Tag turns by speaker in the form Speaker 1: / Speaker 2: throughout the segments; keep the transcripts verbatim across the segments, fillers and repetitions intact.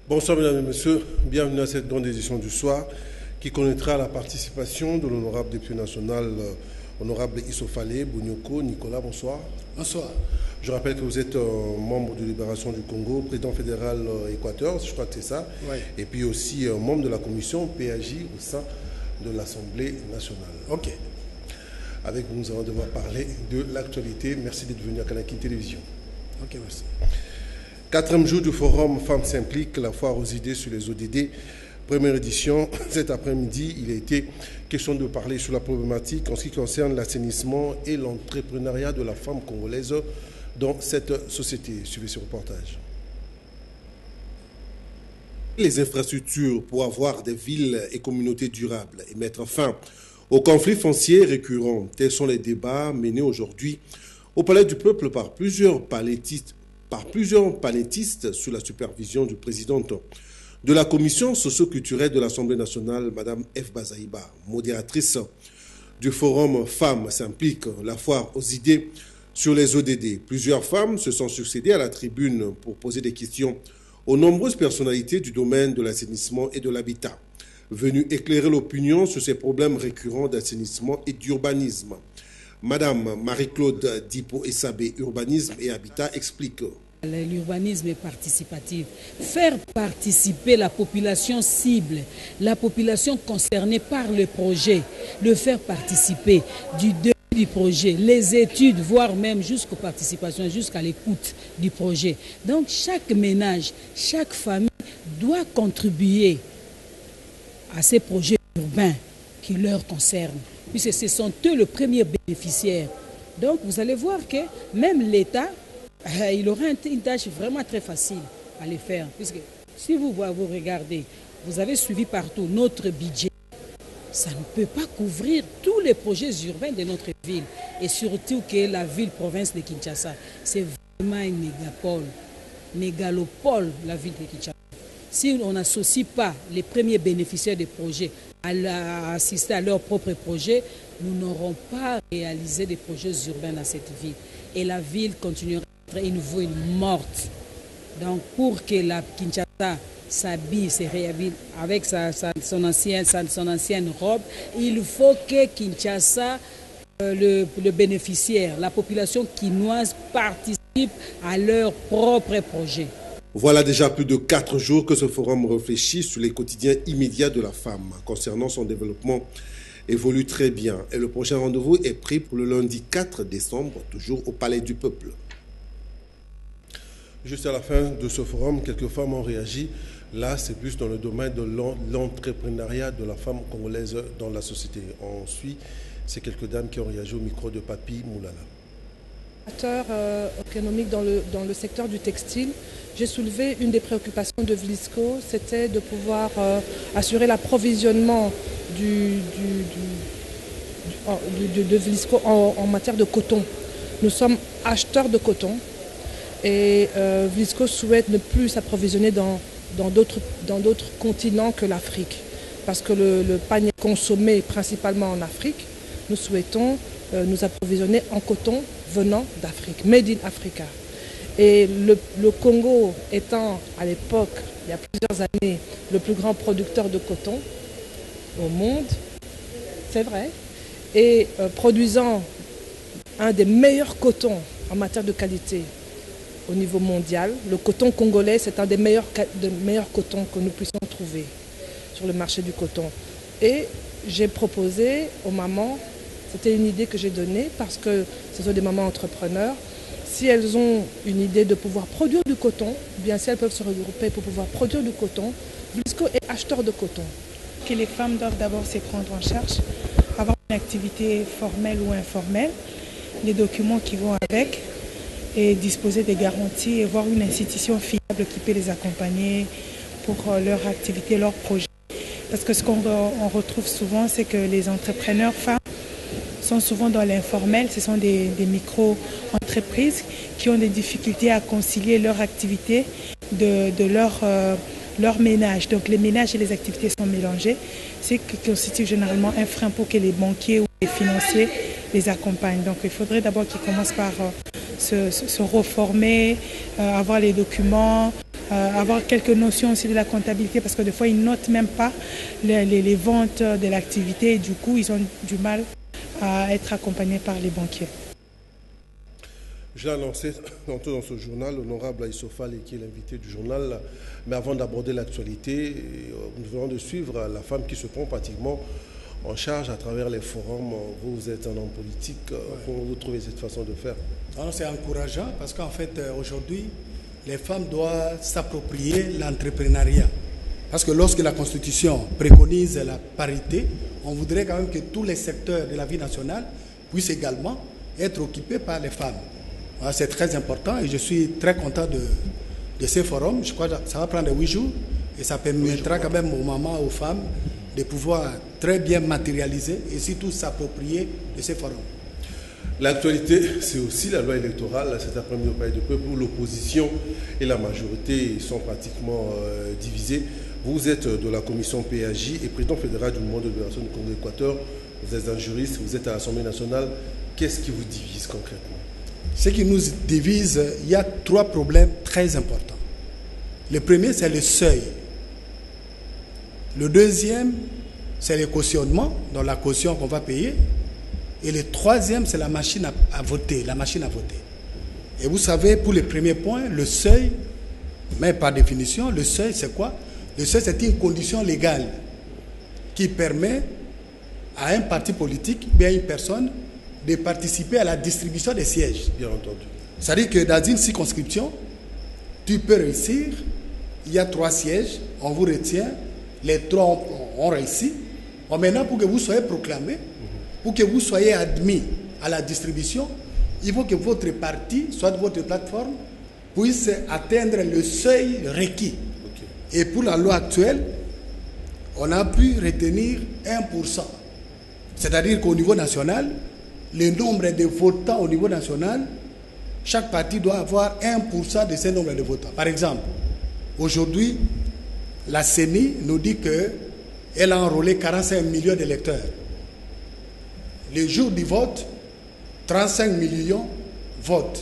Speaker 1: Bonsoir mesdames et messieurs, bienvenue à cette grande édition du soir qui connaîtra la participation de l'honorable député national, euh, honorable Issoufalé Bounyoko. Nicolas, bonsoir.
Speaker 2: Bonsoir.
Speaker 1: Je rappelle que vous êtes euh, membre de Libération du Congo, président fédéral euh, Équateur, je crois que c'est ça,
Speaker 2: Oui.
Speaker 1: et puis aussi euh, membre de la commission P A J au sein de l'Assemblée nationale.
Speaker 2: Ok.
Speaker 1: Avec vous, nous allons devoir parler de l'actualité. Merci d'être venu à Kanaki Télévision.
Speaker 2: Ok, merci.
Speaker 1: Quatrième jour du forum Femmes s'impliquent, la foire aux idées sur les O D D. Première édition, cet après-midi, il a été question de parler sur la problématique en ce qui concerne l'assainissement et l'entrepreneuriat de la femme congolaise dans cette société. Suivez ce reportage. Les infrastructures pour avoir des villes et communautés durables et mettre fin aux conflits fonciers récurrents, tels sont les débats menés aujourd'hui au Palais du Peuple par plusieurs palettistes par plusieurs palettistes sous la supervision du président de la commission socio-culturelle de l'Assemblée nationale, Mme F. Bazaïba, modératrice du forum Femmes s'impliquent, la foire aux idées sur les O D D. Plusieurs femmes se sont succédées à la tribune pour poser des questions aux nombreuses personnalités du domaine de l'assainissement et de l'habitat, venues éclairer l'opinion sur ces problèmes récurrents d'assainissement et d'urbanisme. Madame Marie-Claude Dipo-Essabé, Urbanisme et Habitat, explique.
Speaker 3: L'urbanisme est participatif. Faire participer la population cible, la population concernée par le projet, le faire participer du début du projet, les études, voire même jusqu'aux participations, jusqu'à l'écoute du projet. Donc chaque ménage, chaque famille doit contribuer à ces projets urbains qui leur concernent, puisque ce sont eux le premier bénéficiaire. Donc vous allez voir que même l'État, euh, il aura une tâche vraiment très facile à les faire, puisque si vous, vous regardez, vous avez suivi partout notre budget, ça ne peut pas couvrir tous les projets urbains de notre ville, et surtout que la ville-province de Kinshasa, c'est vraiment une mégapole, mégalopole, la ville de Kinshasa. Si on n'associe pas les premiers bénéficiaires des projets à, la, à assister à leurs propres projets, nous n'aurons pas réalisé des projets urbains dans cette ville. Et la ville continuera à être une ville morte. Donc pour que la Kinshasa s'habille, se réhabille avec sa, sa, son, ancienne, sa, son ancienne robe, il faut que Kinshasa, euh, le, le bénéficiaire, la population quinoise participe à leurs propres projets.
Speaker 1: Voilà déjà plus de quatre jours que ce forum réfléchit sur les quotidiens immédiats de la femme concernant son développement évolue très bien. Et le prochain rendez-vous est pris pour le lundi quatre décembre, toujours au Palais du Peuple. Juste à la fin de ce forum, quelques femmes ont réagi. Là, c'est plus dans le domaine de l'entrepreneuriat de la femme congolaise dans la société. On suit ces quelques dames qui ont réagi au micro de Papi Moulala.
Speaker 4: Acteur euh, économique dans le, dans le secteur du textile, j'ai soulevé une des préoccupations de Vlisco, c'était de pouvoir euh, assurer l'approvisionnement du, du, du, du, de, de Vlisco en, en matière de coton. Nous sommes acheteurs de coton et euh, Vlisco souhaite ne plus s'approvisionner dans, dans d'autres dans d'autres continents que l'Afrique, parce que le, le panier consommé principalement en Afrique, nous souhaitons euh, nous approvisionner en coton venant d'Afrique, made in Africa. Et le, le Congo étant à l'époque, il y a plusieurs années, le plus grand producteur de coton au monde, c'est vrai, et euh, produisant un des meilleurs cotons en matière de qualité au niveau mondial, le coton congolais, c'est un des meilleurs, des meilleurs cotons que nous puissions trouver sur le marché du coton. Et j'ai proposé aux mamans, c'était une idée que j'ai donnée parce que ce sont des mamans entrepreneurs. Si elles ont une idée de pouvoir produire du coton, bien si elles peuvent se regrouper pour pouvoir produire du coton, Vlisco est acheteur de coton.
Speaker 5: Que les femmes doivent d'abord se prendre en charge, avoir une activité formelle ou informelle, les documents qui vont avec, et disposer des garanties et voir une institution fiable qui peut les accompagner pour leur activité, leur projet. Parce que ce qu'on retrouve souvent, c'est que les entrepreneurs femmes sont souvent dans l'informel, ce sont des, des micro-entreprises qui ont des difficultés à concilier leur activité de, de leur, euh, leur ménage. Donc les ménages et les activités sont mélangés, ce qui constitue généralement un frein pour que les banquiers ou les financiers les accompagnent. Donc il faudrait d'abord qu'ils commencent par euh, se, se, se reformer, euh, avoir les documents, euh, avoir quelques notions aussi de la comptabilité, parce que des fois, ils ne notent même pas les, les, les ventes de l'activité et du coup, ils ont du mal à être accompagnés par les banquiers.
Speaker 1: J'ai annoncé tantôt dans ce journal, l'honorable Aïssofal, qui est l'invité du journal, mais avant d'aborder l'actualité, nous venons de suivre la femme qui se prend pratiquement en charge à travers les forums. Vous, vous êtes un homme politique, ouais. Comment vous trouvez cette façon de faire?
Speaker 2: C'est encourageant parce qu'en fait, aujourd'hui, les femmes doivent s'approprier l'entrepreneuriat. Parce que lorsque la Constitution préconise la parité, on voudrait quand même que tous les secteurs de la vie nationale puissent également être occupés par les femmes. C'est très important et je suis très content de, de ces forums. Je crois que ça va prendre huit jours et ça permettra quand même aux mamans, aux femmes de pouvoir très bien matérialiser et surtout s'approprier de ces forums.
Speaker 1: L'actualité, c'est aussi la loi électorale. Cet après-midi au Palais du Peuple, où l'opposition et la majorité sont pratiquement euh, divisées. Vous êtes de la commission P A J et président fédéral du mouvement de libération du Congo-Équateur. Vous êtes un juriste, vous êtes à l'Assemblée nationale. Qu'est-ce qui vous divise concrètement?
Speaker 2: Ce qui nous divise, il y a trois problèmes très importants. Le premier, c'est le seuil. Le deuxième, c'est le cautionnement, dans la caution qu'on va payer. Et le troisième, c'est la machine à, à voter, la machine à voter. Et vous savez, pour le premier point, le seuil, mais par définition, le seuil, c'est quoi? Le seuil, c'est une condition légale qui permet à un parti politique, bien à une personne, de participer à la distribution des sièges.
Speaker 1: Bien entendu.
Speaker 2: C'est-à-dire que dans une circonscription, tu peux réussir, il y a trois sièges, on vous retient, les trois ont, ont réussi. Bon, maintenant, pour que vous soyez proclamé, mm-hmm. pour que vous soyez admis à la distribution, il faut que votre parti, soit votre plateforme, puisse atteindre le seuil requis. Okay. Et pour la loi actuelle, on a pu retenir un pour cent. C'est-à-dire qu'au niveau national, le nombre de votants au niveau national, chaque parti doit avoir un pour cent de ce nombre de votants. Par exemple, aujourd'hui, la C E N I nous dit qu'elle a enrôlé quarante-cinq millions d'électeurs. Le jour du vote, trente-cinq millions votent.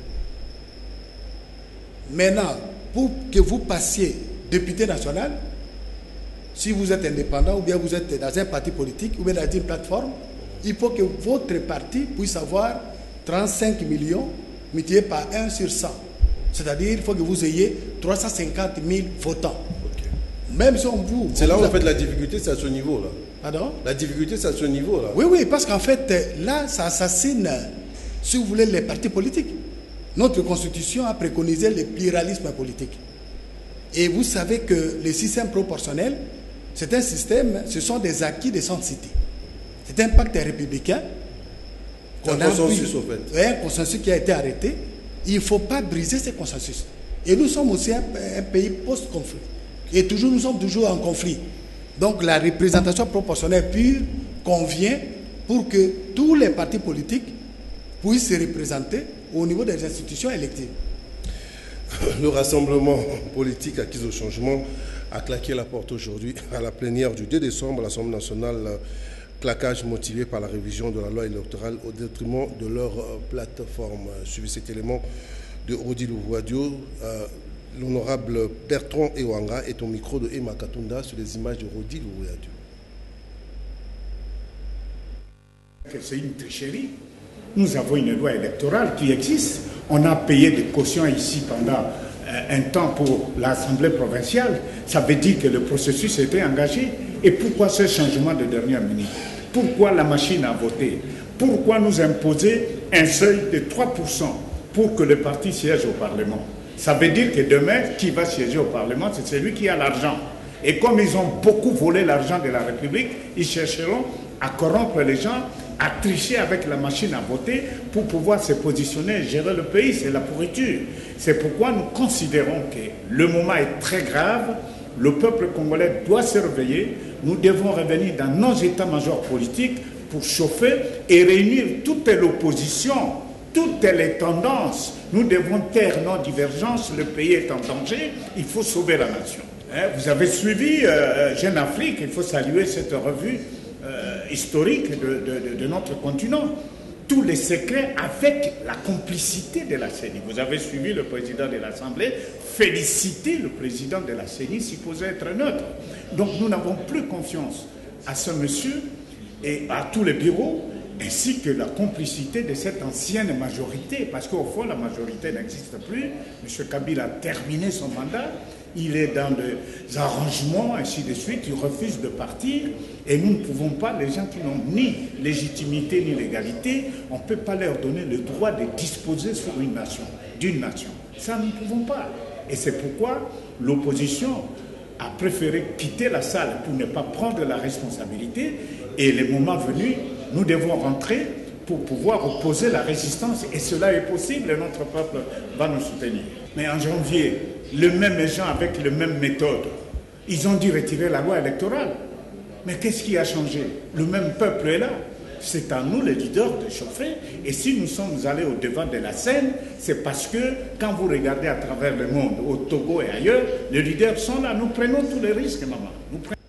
Speaker 2: Maintenant, pour que vous passiez député national, si vous êtes indépendant ou bien vous êtes dans un parti politique ou bien dans une plateforme, il faut que votre parti puisse avoir trente-cinq millions multiplié par un sur cent. C'est-à-dire qu'il faut que vous ayez trois cent cinquante mille votants. Okay. Même si on vous...
Speaker 1: C'est là où en fait la difficulté, c'est à ce niveau-là.
Speaker 2: Pardon?
Speaker 1: La difficulté, c'est à ce niveau-là.
Speaker 2: Oui, oui, parce qu'en fait, là, ça assassine, si vous voulez, les partis politiques. Notre Constitution a préconisé le pluralisme politique. Et vous savez que le système proportionnel, c'est un système, ce sont des acquis de son cité. C'est un pacte républicain qu'on a
Speaker 1: consensus,
Speaker 2: pris,
Speaker 1: au fait.
Speaker 2: Un consensus qui a été arrêté. Il ne faut pas briser ce consensus. Et nous sommes aussi un, un pays post-conflit. Et toujours, nous sommes toujours en conflit. Donc la représentation proportionnelle pure convient pour que tous les partis politiques puissent se représenter au niveau des institutions électives.
Speaker 1: Le rassemblement politique acquis au changement a claqué la porte aujourd'hui à la plénière du deux décembre à l'Assemblée nationale. Claquage motivé par la révision de la loi électorale au détriment de leur plateforme. Suivez cet élément de Rodi Louvoadio. Euh, L'honorable Bertrand Ewanga est au micro de Emma Katunda sur les images de Rodi Louvoadio.
Speaker 6: C'est une tricherie. Nous avons une loi électorale qui existe. On a payé des cautions ici pendant un temps pour l'Assemblée provinciale. Ça veut dire que le processus était engagé. Et pourquoi ce changement de dernière minute? Pourquoi la machine à voter? Pourquoi nous imposer un seuil de trois pour cent pour que le parti siège au Parlement? Ça veut dire que demain, qui va siéger au Parlement, c'est celui qui a l'argent. Et comme ils ont beaucoup volé l'argent de la République, ils chercheront à corrompre les gens, à tricher avec la machine à voter pour pouvoir se positionner et gérer le pays. C'est la pourriture. C'est pourquoi nous considérons que le moment est très grave. Le peuple congolais doit se réveiller. Nous devons revenir dans nos états-majors politiques pour chauffer et réunir toute l'opposition, toutes les tendances. Nous devons taire nos divergences. Le pays est en danger. Il faut sauver la nation. Vous avez suivi euh, Jeune Afrique. Il faut saluer cette revue euh, historique de, de, de notre continent. Tous les secrets avec la complicité de la C E N I. Vous avez suivi le président de l'Assemblée féliciter le président de la C E N I supposé être neutre. Donc nous n'avons plus confiance à ce monsieur et à tous les bureaux, ainsi que la complicité de cette ancienne majorité, parce qu'au fond la majorité n'existe plus. M. Kabila a terminé son mandat, il est dans des arrangements, ainsi de suite, il refuse de partir, et nous ne pouvons pas, les gens qui n'ont ni légitimité ni légalité, on ne peut pas leur donner le droit de disposer sur une nation, d'une nation. Ça, nous ne pouvons pas. Et c'est pourquoi l'opposition a préféré quitter la salle pour ne pas prendre la responsabilité, et le moment venu, nous devons rentrer pour pouvoir opposer la résistance, et cela est possible, et notre peuple va nous soutenir. Mais en janvier, les mêmes gens avec les mêmes méthodes, ils ont dû retirer la loi électorale. Mais qu'est-ce qui a changé? Le même peuple est là. C'est à nous, les leaders, de chauffer. Et si nous sommes allés au devant de la scène, c'est parce que quand vous regardez à travers le monde, au Togo et ailleurs, les leaders sont là. Nous prenons tous les risques, maman. Nous prenons...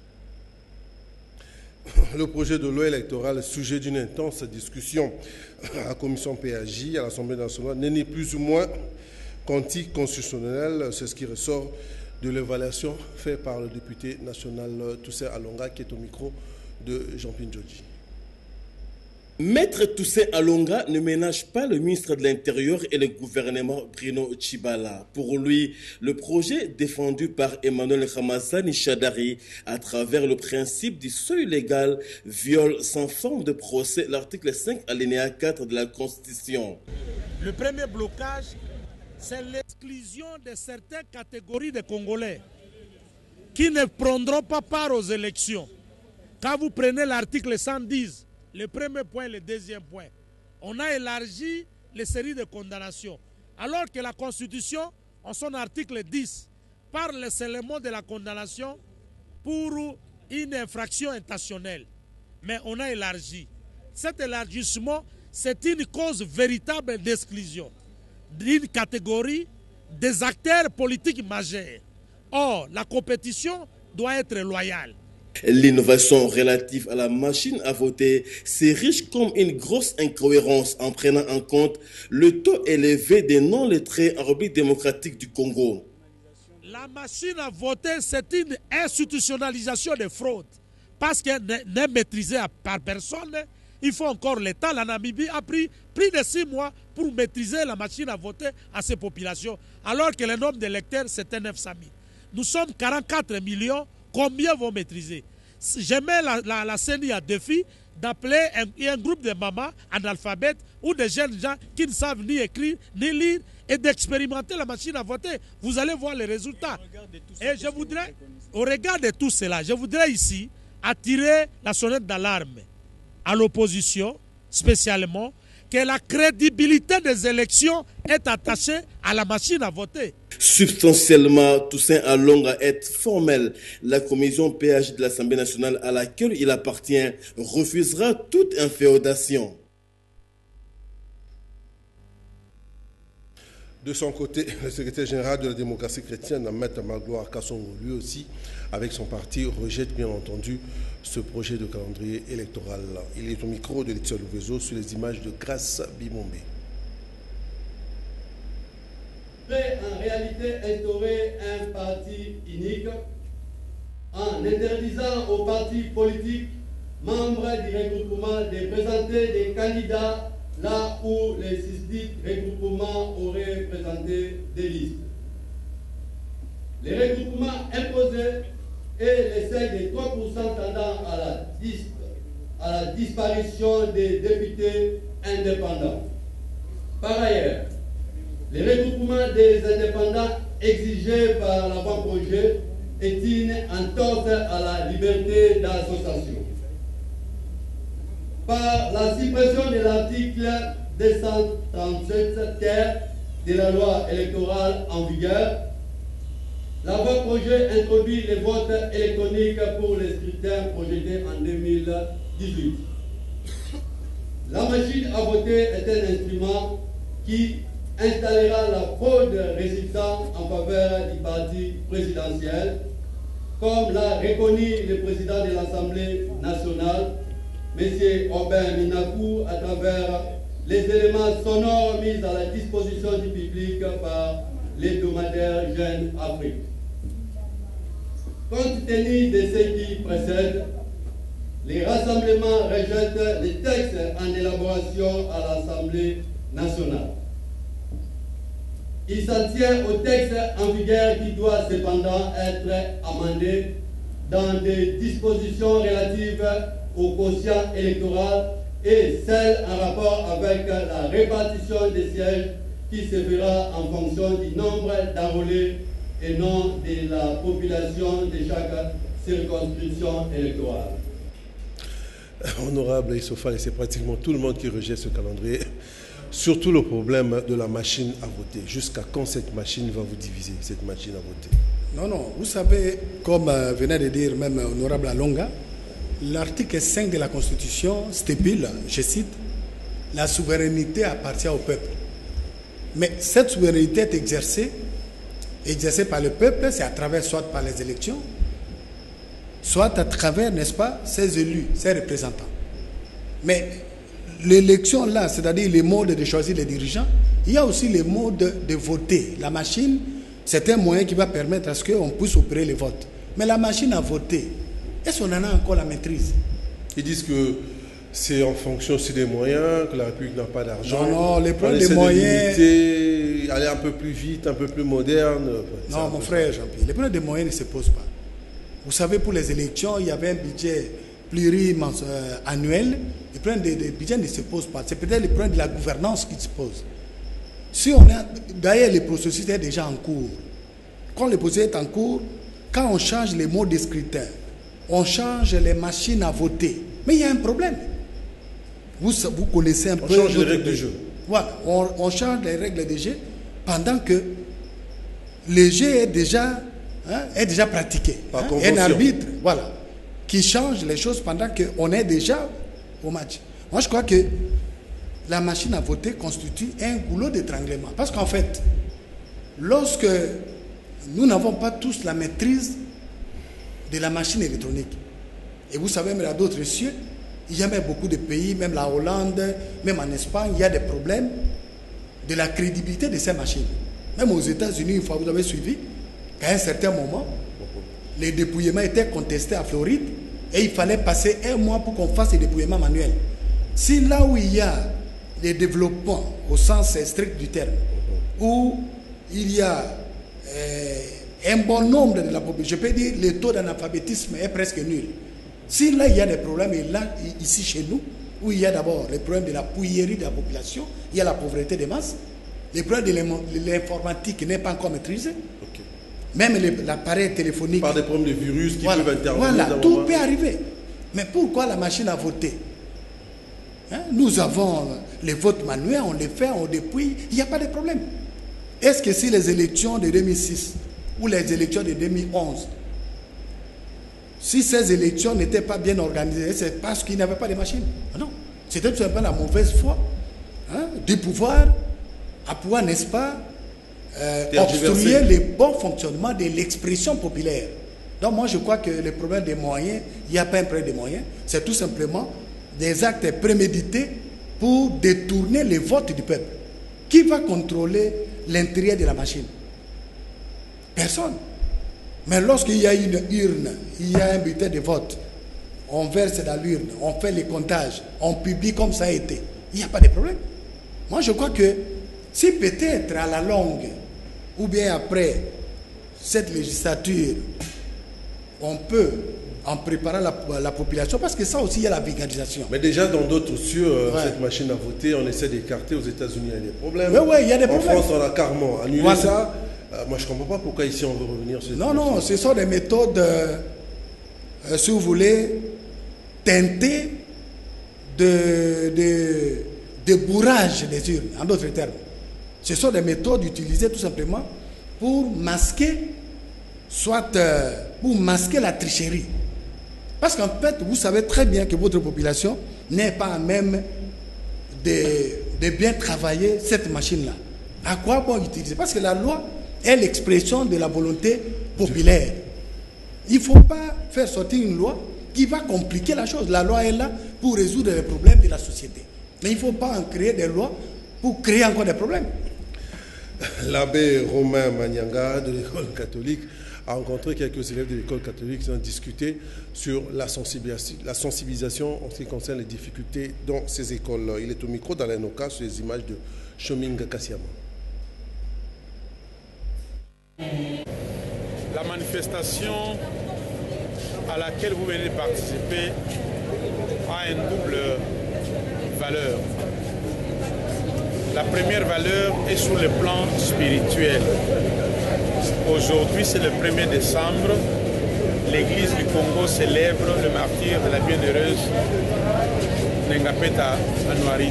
Speaker 1: Le projet de loi électorale, sujet d'une intense discussion à la commission P A J, à l'Assemblée nationale, n'est ni plus ou moins qu'anticonstitutionnel. C'est ce qui ressort de l'évaluation faite par le député national Toussaint Alonga, qui est au micro de Jean-Pierre Ndjodji.
Speaker 7: Maître Toussaint Alonga ne ménage pas le ministre de l'Intérieur et le gouvernement Bruno Tshibala. Pour lui, le projet défendu par Emmanuel Ramazani Shadari à travers le principe du seuil légal viole sans forme de procès l'article cinq alinéa quatre de la Constitution.
Speaker 8: Le premier blocage, c'est l'exclusion de certaines catégories de Congolais qui ne prendront pas part aux élections. Quand vous prenez l'article cent dix, le premier point, le deuxième point, on a élargi les séries de condamnations. Alors que la Constitution, en son article dix, parle seulement de la condamnation pour une infraction intentionnelle. Mais on a élargi. Cet élargissement, c'est une cause véritable d'exclusion d'une catégorie des acteurs politiques majeurs. Or, la compétition doit être loyale.
Speaker 7: L'innovation relative à la machine à voter s'érige comme une grosse incohérence en prenant en compte le taux élevé des non-lettrés en République démocratique du Congo.
Speaker 8: La machine à voter, c'est une institutionnalisation de fraude parce qu'elle n'est maîtrisée par personne. Il faut encore l'État. La Namibie a pris plus de six mois pour maîtriser la machine à voter à ces populations, alors que le nombre d'électeurs, c'était neuf cent mille. Nous sommes quarante-quatre millions. Combien vont maîtriser? Je mets la, la, la C E N I à défi d'appeler un, un groupe de mamans analphabètes ou de jeunes gens qui ne savent ni écrire ni lire et d'expérimenter la machine à voter. Vous allez voir les résultats. Et je voudrais, au regard de tout cela, je voudrais ici attirer la sonnette d'alarme à l'opposition, spécialement, que la crédibilité des élections est attachée à la machine à voter.
Speaker 7: Substantiellement, Toussaint Alonga est formel. La commission P A J de l'Assemblée nationale à laquelle il appartient refusera toute inféodation.
Speaker 1: De son côté, le secrétaire général de la démocratie chrétienne, Maître Magloire Kassongo, lui aussi, avec son parti, rejette bien entendu ce projet de calendrier électoral. Il est au micro de Laetitia Louvezo sur les images de Grace Bimombe.
Speaker 9: En réalité, instaurer un parti unique en interdisant aux partis politiques membres du regroupement de présenter des candidats là où les six regroupements auraient présenté des listes. Les regroupements imposés et les seuils de trois pour cent tendant à la, dis à la disparition des députés indépendants. Par ailleurs, les regroupements des indépendants exigés par l'avant-projet est une entorse à la liberté d'association. Par la suppression de l'article deux cent trente-sept terre de la loi électorale en vigueur, l'avant-projet introduit les votes électroniques pour les scrutins projetés en deux mille dix-huit. La machine à voter est un instrument qui installera la fraude résultant en faveur du parti présidentiel, comme l'a reconnu le président de l'Assemblée nationale, M. Robin Minakou, à travers les éléments sonores mis à la disposition du public par l'hebdomadaire Jeune Afrique. Compte tenu de ce qui précède, les rassemblements rejettent les textes en élaboration à l'Assemblée nationale. Il s'en tient au texte en vigueur qui doit cependant être amendé dans des dispositions relatives au quotient électoral et celles en rapport avec la répartition des sièges qui se fera en fonction du nombre d'enrôlés et non de la population de chaque circonscription électorale.
Speaker 1: Honorable Issoufane, c'est pratiquement tout le monde qui rejette ce calendrier. Surtout le problème de la machine à voter. Jusqu'à quand cette machine va vous diviser, cette machine à voter?
Speaker 2: Non, non. Vous savez, comme euh, venait de dire même Honorable Alonga, l'article cinq de la Constitution stipule, je cite, la souveraineté appartient au peuple. Mais cette souveraineté est exercée, exercée par le peuple, c'est à travers soit par les élections, soit à travers, n'est-ce pas, ses élus, ses représentants. Mais l'élection là, c'est-à-dire les modes de choisir les dirigeants, il y a aussi les modes de, de voter. La machine, c'est un moyen qui va permettre à ce qu'on puisse opérer les votes. Mais la machine à voter, est-ce qu'on en a encore la maîtrise?
Speaker 1: Ils disent que c'est en fonction aussi des moyens, que la République n'a pas d'argent.
Speaker 2: Non, non, les problèmes des moyens...
Speaker 1: De limiter, aller un peu plus vite, un peu plus moderne.
Speaker 2: Non, mon frère Jean-Pierre, les problèmes des moyens ne se posent pas. Vous savez, pour les élections, il y avait un budget pluriannuel. Les problèmes des, des budgets ne se posent pas. C'est peut-être le problème de la gouvernance qui se pose. Si on a, d'ailleurs, le processus est déjà en cours. Quand le processus est en cours, quand on change les modes de scrutin, on change les machines à voter. Mais il y a un problème. Vous, vous connaissez un
Speaker 1: on
Speaker 2: peu...
Speaker 1: On change les règles de jeu.
Speaker 2: Voilà, on, on change les règles de jeu pendant que le jeu est déjà, hein, est déjà pratiqué.
Speaker 1: Par
Speaker 2: hein,
Speaker 1: convention.
Speaker 2: Un arbitre, voilà, qui change les choses pendant qu'on est déjà au match. Moi, je crois que la machine à voter constitue un goulot d'étranglement. Parce qu'en fait, lorsque nous n'avons pas tous la maîtrise de la machine électronique, et vous savez, mais à d'autres cieux, il y a même beaucoup de pays, même la Hollande, même en Espagne, il y a des problèmes de la crédibilité de ces machines. Même aux États-Unis, une fois vous avez suivi, qu'à un certain moment, les dépouillements étaient contestés à Floride et il fallait passer un mois pour qu'on fasse les dépouillements manuels. Si là où il y a des développements au sens strict du terme, où il y a euh, un bon nombre de la population, je peux dire le taux d'analphabétisme est presque nul. Si là il y a des problèmes, et là ici chez nous, où il y a d'abord les problèmes de la pouillerie de la population, il y a la pauvreté des masses, les problèmes de l'informatique n'est pas encore maîtrisé, okay. Même l'appareil téléphonique.
Speaker 1: Par des problèmes de virus qui
Speaker 2: voilà,
Speaker 1: peuvent intervenir.
Speaker 2: Voilà, tout peut arriver. Mais pourquoi la machine à voter? Hein? Nous avons les votes manuels, on les fait, on dépouille, il n'y a pas de problème. Est-ce que si les élections de deux mille six ou les élections de deux mille onze, si ces élections n'étaient pas bien organisées, c'est parce qu'il n'y avait pas de machine? Non, c'était tout simplement la mauvaise foi, hein, du pouvoir à pouvoir, n'est-ce pas, euh, obstruer le bon fonctionnement de l'expression populaire. Donc moi je crois que le problème des moyens, il n'y a pas un problème des moyens, c'est tout simplement des actes prémédités pour détourner les votes du peuple. Qui va contrôler l'intérieur de la machine? Personne. Mais lorsqu'il y a une urne, il y a un bulletin de vote, on verse dans l'urne, on fait les comptages, on publie comme ça a été. Il n'y a pas de problème. Moi, je crois que si peut-être à la longue, ou bien après cette législature, on peut, en préparant la, la population, parce que ça aussi, il y a la vulgarisation.
Speaker 1: Mais déjà, dans d'autres cieux, euh, ouais. Cette machine à voter, on essaie d'écarter. Aux États-Unis, il y a des problèmes.
Speaker 2: Oui, oui, il y a des problèmes.
Speaker 1: En France, on a carrément annulé voilà. ça. Euh, moi, je ne comprends pas pourquoi ici, on veut revenir sur cette
Speaker 2: Non, non, ce sont des méthodes, euh, euh, si vous voulez, teintées de, de, de bourrage des urnes, en d'autres termes. Ce sont des méthodes utilisées tout simplement pour masquer, soit euh, pour masquer la tricherie. Parce qu'en fait, vous savez très bien que votre population n'est pas à même de, de bien travailler cette machine-là. À quoi bon utiliser? Parce que la loi est l'expression de la volonté populaire. Il ne faut pas faire sortir une loi qui va compliquer la chose. La loi est là pour résoudre les problèmes de la société. Mais il ne faut pas en créer des lois pour créer encore des problèmes.
Speaker 1: L'abbé Romain Manianga de l'école catholique a rencontré quelques élèves de l'école catholique qui ont discuté sur la sensibilisation, la sensibilisation en ce qui concerne les difficultés dans ces écoles. Il est au micro d'Alain Oka sur les images de Shominga Kassiama.
Speaker 10: La manifestation à laquelle vous venez de participer a une double valeur. La première valeur est sur le plan spirituel. Aujourd'hui, c'est le premier décembre. L'Église du Congo célèbre le martyre de la bienheureuse Nengapeta Anouari.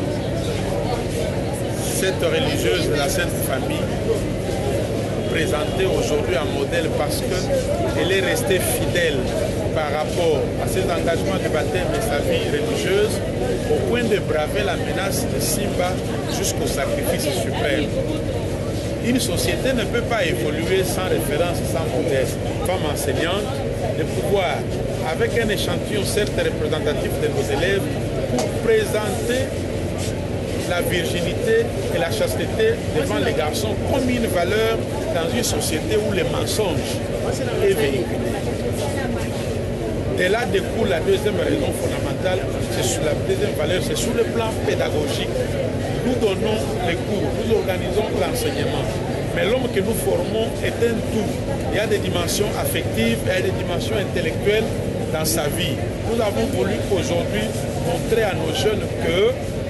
Speaker 10: Cette religieuse de la Sainte Famille, présentée aujourd'hui en modèle parce qu'elle est restée fidèle par rapport à cet engagement de baptême de sa vie religieuse au point de braver la menace de Simba jusqu'au sacrifice suprême. Une société ne peut pas évoluer sans référence, sans modèle. Femme enseignante, de pouvoir, avec un échantillon certes représentatif de nos élèves, pour présenter la virginité et la chasteté devant les garçons comme une valeur dans une société où le mensonge est véhiculé. De là découle la deuxième raison fondamentale, c'est sur la deuxième valeur, c'est sur le plan pédagogique. Nous donnons les cours, nous organisons l'enseignement. Mais l'homme que nous formons est un tout. Il y a des dimensions affectives, il y a des dimensions intellectuelles dans sa vie. Nous avons voulu aujourd'hui montrer à nos jeunes que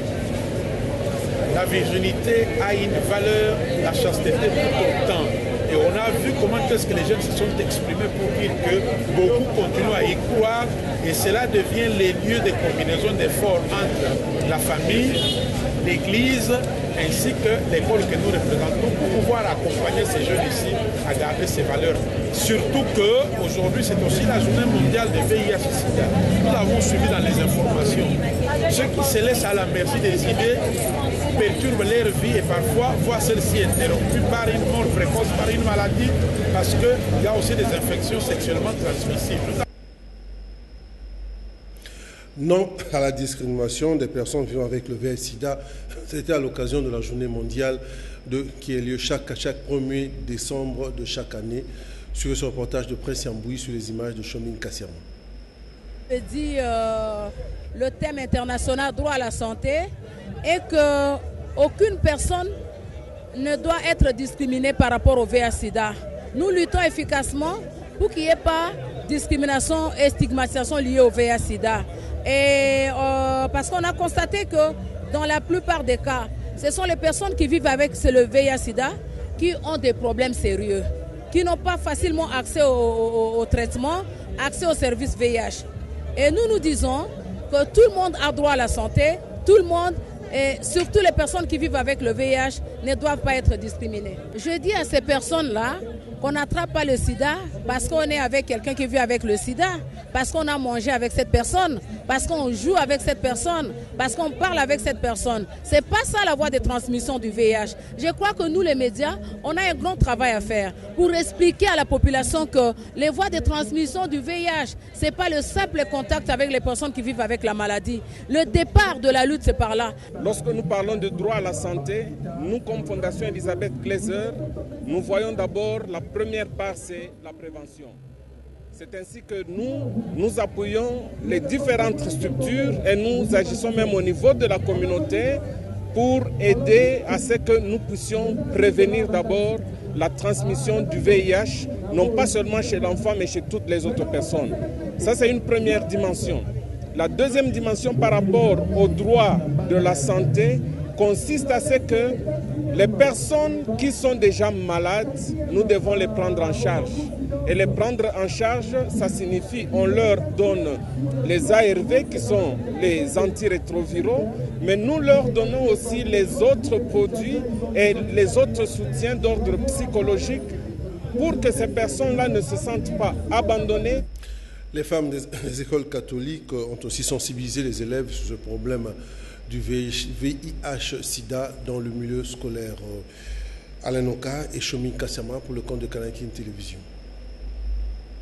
Speaker 10: la virginité a une valeur, la chasteté tout autant. Et on a vu comment est-ce que les jeunes se sont exprimés pour dire que beaucoup continuent à y croire et cela devient les lieux de combinaison d'efforts entre la famille, l'Église ainsi que l'école que nous représentons pour pouvoir accompagner ces jeunes ici à garder ces valeurs. Surtout qu'aujourd'hui c'est aussi la journée mondiale de V I H sida. Nous l'avons suivi dans les informations. Ceux qui se laissent à la merci des idées perturbent leur vie et parfois voient celle-ci interrompue par une mort précoce, par une maladie, parce qu'il y a aussi des infections sexuellement transmissibles.
Speaker 1: Non à la discrimination des personnes vivant avec le V I H sida, c'était à l'occasion de la journée mondiale de, qui a lieu chaque, chaque premier décembre de chaque année. Sur ce reportage de Presse Yambouy sur les images de Shomin Kassiama.
Speaker 11: Je dis euh, le thème international droit à la santé est qu'aucune personne ne doit être discriminée par rapport au V I H sida. Nous luttons efficacement pour qu'il n'y ait pas de discrimination et stigmatisation liée au V I H sida. Et euh, parce qu'on a constaté que dans la plupart des cas, ce sont les personnes qui vivent avec le V I H sida qui ont des problèmes sérieux, qui n'ont pas facilement accès au, au, au traitement, accès aux services V I H. Et nous nous disons que tout le monde a droit à la santé, tout le monde, et surtout les personnes qui vivent avec le V I H, ne doivent pas être discriminées. Je dis à ces personnes-là qu'on n'attrape pas le sida parce qu'on est avec quelqu'un qui vit avec le sida, parce qu'on a mangé avec cette personne, parce qu'on joue avec cette personne, parce qu'on parle avec cette personne. Ce n'est pas ça la voie de transmission du V I H. Je crois que nous, les médias, on a un grand travail à faire pour expliquer à la population que les voies de transmission du V I H, ce n'est pas le simple contact avec les personnes qui vivent avec la maladie. Le départ de la lutte, c'est par là.
Speaker 12: Lorsque nous parlons de droit à la santé, nous, comme Fondation Elisabeth Glaser, nous voyons d'abord la première part, c'est la prévention. C'est ainsi que nous, nous appuyons les différentes structures et nous agissons même au niveau de la communauté pour aider à ce que nous puissions prévenir d'abord la transmission du V I H, non pas seulement chez l'enfant, mais chez toutes les autres personnes. Ça, c'est une première dimension. La deuxième dimension par rapport aux droits de la santé consiste à ce que les personnes qui sont déjà malades, nous devons les prendre en charge. Et les prendre en charge, ça signifie on leur donne les A R V qui sont les antirétroviraux, mais nous leur donnons aussi les autres produits et les autres soutiens d'ordre psychologique pour que ces personnes-là ne se sentent pas abandonnées.
Speaker 1: Les femmes des écoles catholiques ont aussi sensibilisé les élèves sur ce problème du V I H sida dans le milieu scolaire. Alain Oka et Shomin Kassiama pour le compte de Canal Télévision.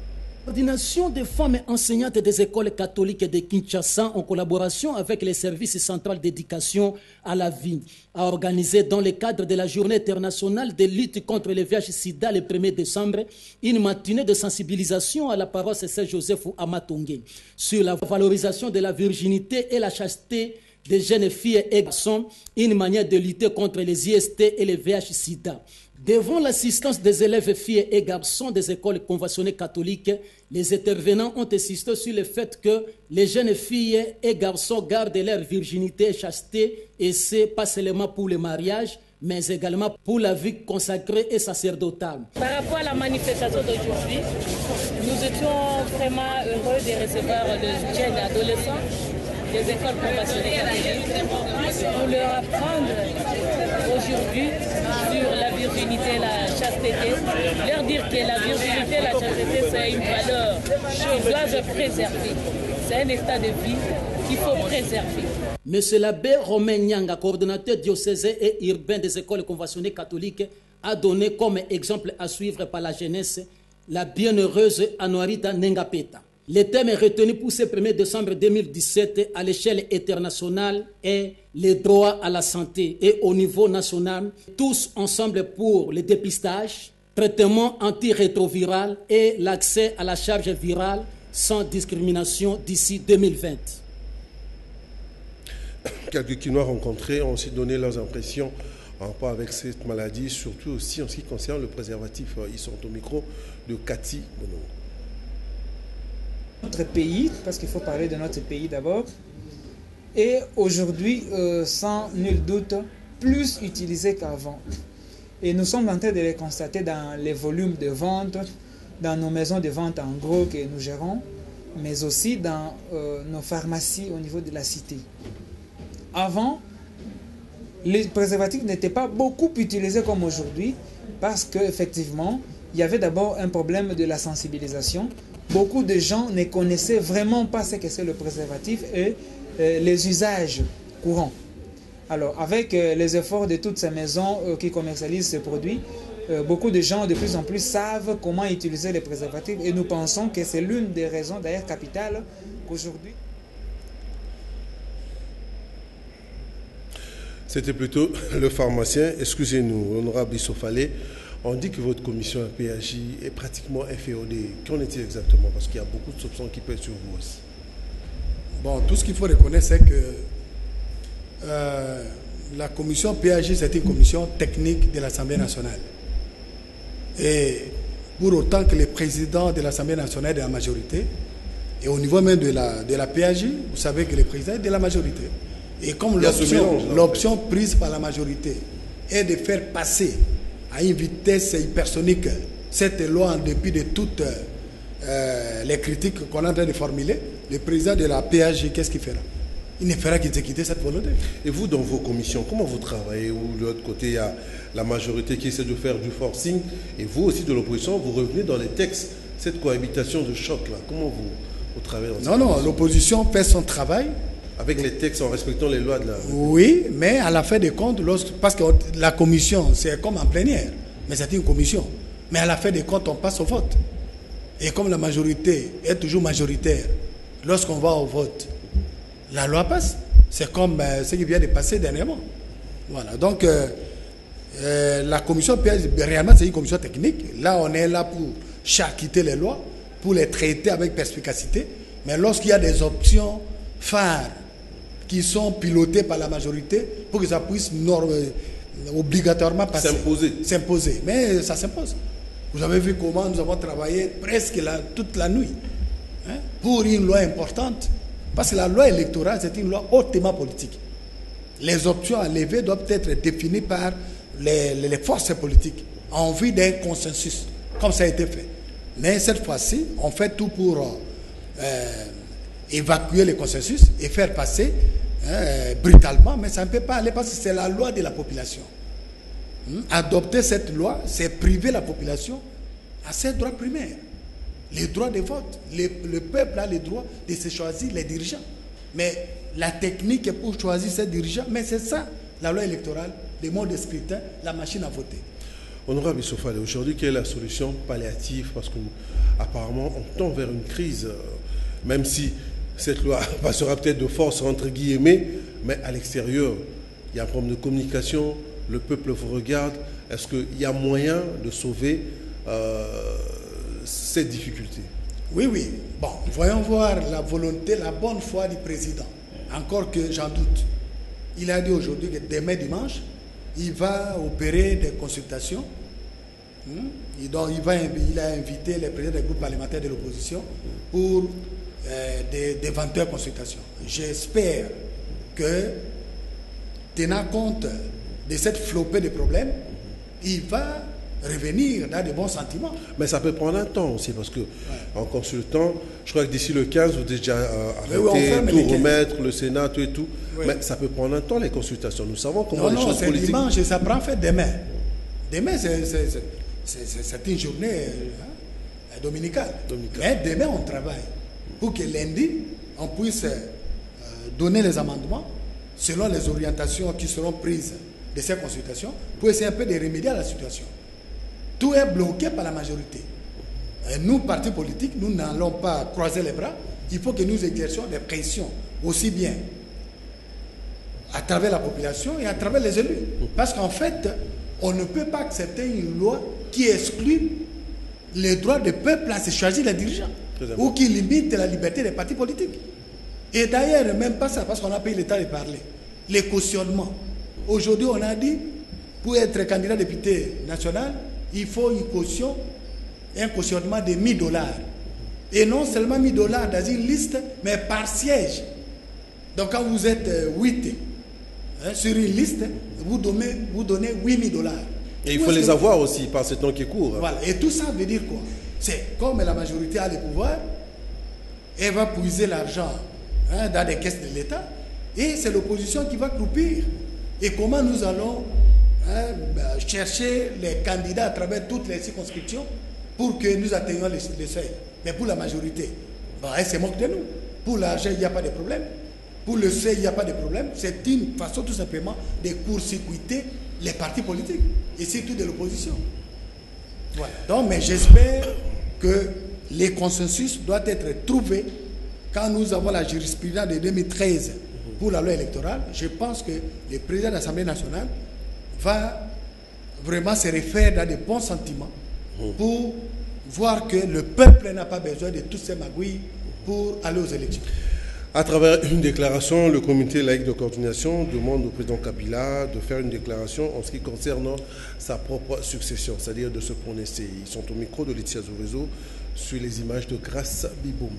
Speaker 13: Coordination des femmes enseignantes des écoles catholiques de Kinshasa, en collaboration avec les services centraux d'éducation à la vie, a organisé dans le cadre de la journée internationale de lutte contre le V I H sida le premier décembre une matinée de sensibilisation à la paroisse Saint-Joseph à Matongé sur la valorisation de la virginité et la chasteté des jeunes filles et garçons, une manière de lutter contre les I S T et le V I H sida. Devant l'assistance des élèves filles et garçons des écoles conventionnées catholiques, les intervenants ont insisté sur le fait que les jeunes filles et garçons gardent leur virginité et chasteté, et c'est pas seulement pour le mariage, mais également pour la vie consacrée et sacerdotale.
Speaker 14: Par rapport à la manifestation d'aujourd'hui, nous étions vraiment heureux de recevoir les jeunes adolescents des écoles conventionnées catholiques pour leur apprendre aujourd'hui sur la virginité, la chasteté, leur dire que la virginité, la chasteté, c'est une valeur qu'ils doivent préserver. C'est un état de vie qu'il faut préserver.
Speaker 13: Monsieur l'abbé Romain Nyanga, coordonnateur diocésain et urbain des écoles conventionnées catholiques, a donné comme exemple à suivre par la jeunesse la bienheureuse Anuarita Nengapeta. Le thème retenu pour ce premier décembre deux mille dix-sept à l'échelle internationale est les droits à la santé et au niveau national, tous ensemble pour le dépistage, traitement antirétroviral et l'accès à la charge virale sans discrimination d'ici deux mille vingt.
Speaker 1: Quelques Kinois rencontrés ont aussi donné leurs impressions en rapport avec cette maladie, surtout aussi en ce qui concerne le préservatif. Ils sont au micro de Cathy Bono.
Speaker 15: Notre pays, parce qu'il faut parler de notre pays d'abord, est aujourd'hui, euh, sans nul doute, plus utilisé qu'avant. Et nous sommes en train de le constater dans les volumes de vente, dans nos maisons de vente en gros que nous gérons, mais aussi dans euh, nos pharmacies au niveau de la cité. Avant, les préservatifs n'étaient pas beaucoup utilisés comme aujourd'hui, parce qu'effectivement, il y avait d'abord un problème de la sensibilisation. Beaucoup de gens ne connaissaient vraiment pas ce que c'est le préservatif et euh, les usages courants. Alors, avec euh, les efforts de toutes ces maisons euh, qui commercialisent ces produits, euh, beaucoup de gens de plus en plus savent comment utiliser les préservatifs et nous pensons que c'est l'une des raisons d'ailleurs capitales qu'aujourd'hui...
Speaker 1: C'était plutôt le pharmacien, excusez-nous, l'honorable Issofalé. On dit que votre commission P A J est pratiquement inféodée. Qu'en est-il exactement? Parce qu'il y a beaucoup de soupçons qui pèsent sur vous aussi.
Speaker 2: Bon, tout ce qu'il faut reconnaître, c'est que euh, la commission P A J, c'est une commission technique de l'Assemblée nationale. Et pour autant que le président de l'Assemblée nationale est de la majorité, et au niveau même de la, de la P A J, vous savez que le président est de la majorité. Et comme l'option prise par la majorité est de faire passer à une vitesse hypersonique cette loi en dépit de toutes euh, les critiques qu'on est en train de formuler, le président de la P A J, qu'est-ce qu'il fera? Il ne fera qu'exécuter cette volonté.
Speaker 1: Et vous, dans vos commissions, comment vous travaillez? Ou de l'autre côté, il y a la majorité qui essaie de faire du forcing, et vous aussi de l'opposition, vous revenez dans les textes, cette cohabitation de choc-là. Comment vous, vous travaillez?
Speaker 2: Non, non, l'opposition fait son travail.
Speaker 1: Avec les textes en respectant les lois de la...
Speaker 2: Oui, mais à la fin des comptes, parce que la commission, c'est comme en plénière, mais c'est une commission. Mais à la fin des comptes, on passe au vote. Et comme la majorité est toujours majoritaire, lorsqu'on va au vote, la loi passe. C'est comme euh, ce qui vient de passer dernièrement. Voilà, donc euh, euh, la commission, réellement, c'est une commission technique. Là, on est là pour charcuter les lois, pour les traiter avec perspicacité. Mais lorsqu'il y a des options phares, qui sont pilotés par la majorité pour que ça puisse norme, obligatoirement passer.
Speaker 1: S'imposer.
Speaker 2: S'imposer. Mais ça s'impose. Vous avez vu comment nous avons travaillé presque la, toute la nuit hein, pour une loi importante. Parce que la loi électorale, c'est une loi hautement politique. Les options à lever doivent être définies par les, les, les forces politiques en vue d'un consensus, comme ça a été fait. Mais cette fois-ci, on fait tout pour euh, évacuer le consensus et faire passer hein, brutalement, mais ça ne peut pas aller parce que c'est la loi de la population. Hum? Adopter cette loi, c'est priver la population à ses droits primaires. Les droits de vote. Le, le peuple a le droit de se choisir les dirigeants. Mais la technique est pour choisir ses dirigeants, mais c'est ça, la loi électorale, les modes de scrutin, la machine à voter.
Speaker 1: Honorable Issofale, aujourd'hui, quelle est la solution palliative? Parce qu'apparemment, on tend vers une crise, euh, même si cette loi passera peut-être de force, entre guillemets, mais à l'extérieur, il y a un problème de communication, le peuple vous regarde. Est-ce qu'il y a moyen de sauver euh, cette difficulté?
Speaker 2: Oui, oui. Bon, voyons voir la volonté, la bonne foi du président. Encore que j'en doute. Il a dit aujourd'hui que demain dimanche, il va opérer des consultations. Hmm? Donc, il, va, il a invité les présidents des groupes parlementaires de l'opposition pour euh, des, d'éventuelles consultations. J'espère que, tenant compte de cette flopée de problèmes, il va revenir dans de bons sentiments.
Speaker 1: Mais ça peut prendre un temps aussi, parce que ouais. en consultant, je crois que d'ici le quinze, vous avez déjà euh, arrêté, oui, tout remettre, le Sénat, tout et tout. Oui. Mais ça peut prendre un temps, les consultations. Nous savons comment
Speaker 2: non,
Speaker 1: les
Speaker 2: non,
Speaker 1: choses politiques...
Speaker 2: Non, non, c'est dimanche et ça prend fait demain. Demain, c'est une journée hein, dominicale. dominicale. Mais demain, on travaille pour que lundi, on puisse euh, donner les amendements selon les orientations qui seront prises de ces consultations pour essayer un peu de remédier à la situation. Tout est bloqué par la majorité. Et nous, partis politiques, nous n'allons pas croiser les bras. Il faut que nous exercions des pressions, aussi bien à travers la population et à travers les élus. Parce qu'en fait, on ne peut pas accepter une loi qui exclut les droits du peuple à se choisir les dirigeants ou qui limite la liberté des partis politiques. Et d'ailleurs, même pas ça, parce qu'on a payé le temps de parler. Les cautionnements. Aujourd'hui, on a dit, pour être candidat député national, il faut une caution, un cautionnement de mille dollars. Et non seulement mille dollars dans une liste, mais par siège. Donc quand vous êtes huit hein, sur une liste, vous donnez, vous donnez huit mille dollars.
Speaker 1: Et il faut les avoir vous... aussi par ce temps qui court.
Speaker 2: Voilà. Et tout ça veut dire quoi? C'est comme la majorité a le pouvoir, elle va puiser l'argent hein, dans les caisses de l'État, et c'est l'opposition qui va croupir. Et comment nous allons hein, bah, chercher les candidats à travers toutes les circonscriptions pour que nous atteignions les, les seuils? Mais pour la majorité, bah, elle se moque de nous. Pour l'argent, il n'y a pas de problème. Pour le seuil, il n'y a pas de problème. C'est une façon tout simplement de court-circuiter les partis politiques et surtout de l'opposition. Voilà. Donc, mais j'espère que les consensus doivent être trouvés quand nous avons la jurisprudence de deux mille treize pour la loi électorale. Je pense que le président de l'Assemblée nationale va vraiment se refaire dans de bons sentiments pour voir que le peuple n'a pas besoin de toutes ces magouilles pour aller aux élections.
Speaker 1: À travers une déclaration, le comité laïque de coordination demande au président Kabila de faire une déclaration en ce qui concerne sa propre succession, c'est-à-dire de se prononcer. Ils sont au micro de Laetitia Zorezo sur les images de Grace Bibombe.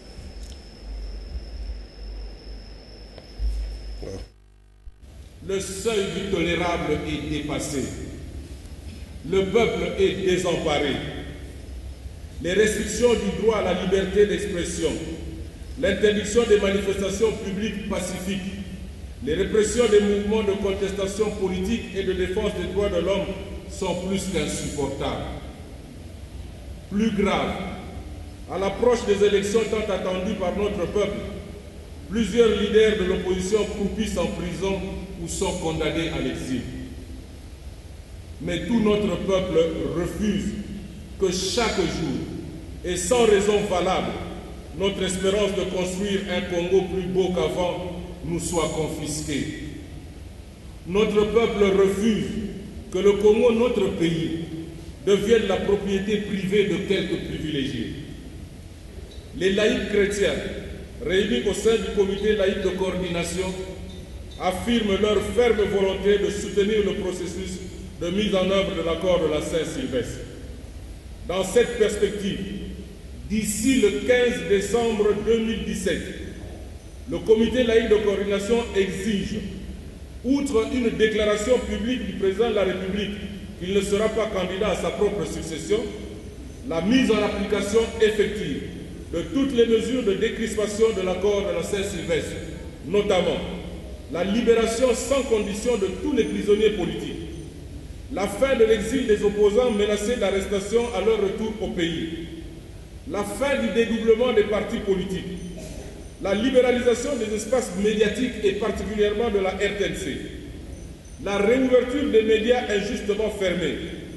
Speaker 1: Voilà.
Speaker 16: Le seuil du tolérable est dépassé. Le peuple est désemparé. Les restrictions du droit à la liberté d'expression, l'interdiction des manifestations publiques pacifiques, les répressions des mouvements de contestation politique et de défense des droits de l'homme sont plus qu'insupportables. Plus grave, à l'approche des élections tant attendues par notre peuple, plusieurs leaders de l'opposition croupissent en prison ou sont condamnés à l'exil. Mais tout notre peuple refuse que chaque jour, et sans raison valable, notre espérance de construire un Congo plus beau qu'avant nous soit confisquée. Notre peuple refuse que le Congo, notre pays, devienne la propriété privée de quelques privilégiés. Les laïcs chrétiens, réunis au sein du comité laïque de coordination, affirment leur ferme volonté de soutenir le processus de mise en œuvre de l'accord de la Saint-Sylvestre. Dans cette perspective, d'ici le quinze décembre deux mille dix-sept, le comité laïque de coordination exige, outre une déclaration publique du président de la République qu'il ne sera pas candidat à sa propre succession, la mise en application effective de toutes les mesures de décrispation de l'accord de la Saint-Sylvestre, notamment la libération sans condition de tous les prisonniers politiques, la fin de l'exil des opposants menacés d'arrestation à leur retour au pays, la fin du dédoublement des partis politiques, la libéralisation des espaces médiatiques et particulièrement de la R T N C, la réouverture des médias injustement fermés,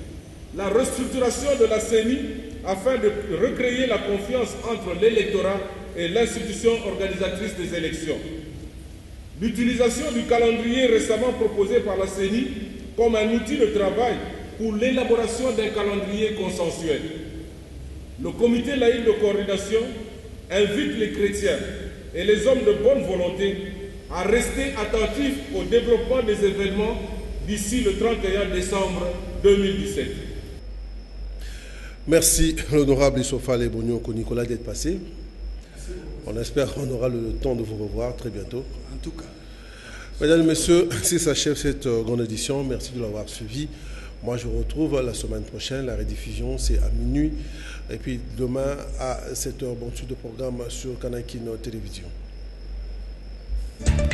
Speaker 16: la restructuration de la C E N I afin de recréer la confiance entre l'électorat et l'institution organisatrice des élections. L'utilisation du calendrier récemment proposé par la C E N I comme un outil de travail pour l'élaboration d'un calendrier consensuel. Le comité laïque de coordination invite les chrétiens et les hommes de bonne volonté à rester attentifs au développement des événements d'ici le trente et un décembre deux mille dix-sept.
Speaker 1: Merci, l'honorable Issoufou Bonioko Nicolas, d'être passé. On espère qu'on aura le temps de vous revoir très bientôt.
Speaker 2: En tout cas.
Speaker 1: Mesdames et messieurs, ainsi s'achève cette grande édition. Merci de l'avoir suivi. Moi, je vous retrouve la semaine prochaine. La rediffusion, c'est à minuit. Et puis demain, à sept heures, bon suite de programme sur Kanakino Télévision.